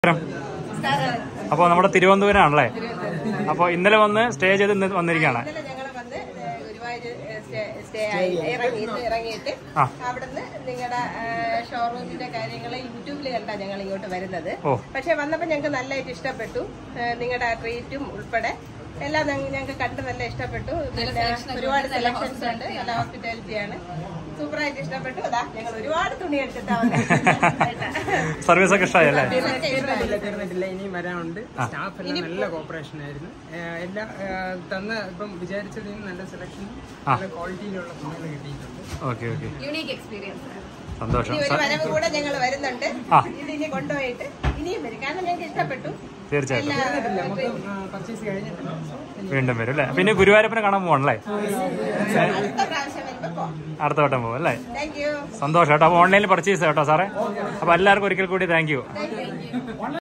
അപ്പോൾ നമ്മുടെ തിരുവനന്തപുരം ആണല്ലേ? അപ്പോൾ ഇന്നലെ വന്ന് സ്റ്റേ ചെയ്ത് ഇന്ന് വന്നിരിക്കുകയാണ്. ഇറങ്ങിയിട്ട് അവിടുന്ന് നിങ്ങളുടെ ഷോറൂമിന്റെ കാര്യങ്ങൾ യൂട്യൂബിൽ കണ്ടാ ഞങ്ങൾ ഇങ്ങോട്ട് വരുന്നത്. പക്ഷെ വന്നപ്പോ ഞങ്ങൾക്ക് നല്ലതായിട്ട് ഇഷ്ടപ്പെട്ടു. നിങ്ങളുടെ ട്രീറ്റും ഉൾപ്പെടെ എല്ലാം ഞങ്ങൾക്ക് കണ്ട് നല്ല ഇഷ്ടപ്പെട്ടു. പിന്നെ ഒരുപാട് സെലക്ഷൻസ് ഉണ്ട്. നല്ല ഹോസ്പിറ്റാലിറ്റിയാണ്. സൂപ്പറായിട്ട് ഇഷ്ടപ്പെട്ടു. അതാ ഞങ്ങൾ ഒരുപാട് തുണി എടുത്തിട്ടാ സർവീസ് ഒക്കെ ഇഷ്ടമായല്ലേ? തീർന്നിട്ടില്ല, ഇനിയും വരാനുണ്ട്. സ്റ്റാഫ് എല്ലാം നല്ല കോപ്പറേഷൻ ആയിരുന്നു. എല്ലാം തന്ന ഇപ്പം വിചാരിച്ചതിന് നല്ല സെലക്ഷൻ, നല്ല ക്വാളിറ്റിയിലുള്ള തുണികൾ കിട്ടിയിട്ടുണ്ട്. Okay okay, unique experience. സന്തോഷം. ഒരു വരവ് കൂടെ ഞങ്ങൾ വരുന്നുണ്ട്. ഇത് ഇനി കൊണ്ടുപോയിട്ട് ഇനിയും വരും. കാരണം ഞങ്ങൾക്ക് ഇഷ്ടപ്പെട്ടു. തീർച്ചയായിട്ടും പർച്ചേസ് കഴിഞ്ഞിട്ടുണ്ട്, വീണ്ടും വരും അല്ലേ? പിന്നെ ഗുരുവായൂരപ്പനെ കാണാൻ പോകണല്ലേ? അടുത്ത വട്ടം പോകും അല്ലേ? സന്തോഷം കേട്ടോ. അപ്പോൾ ഓൺലൈനിൽ പർച്ചേസ് കേട്ടോ സാറേ. അപ്പോൾ എല്ലാവർക്കും ഒരിക്കൽ കൂടി താങ്ക് യു.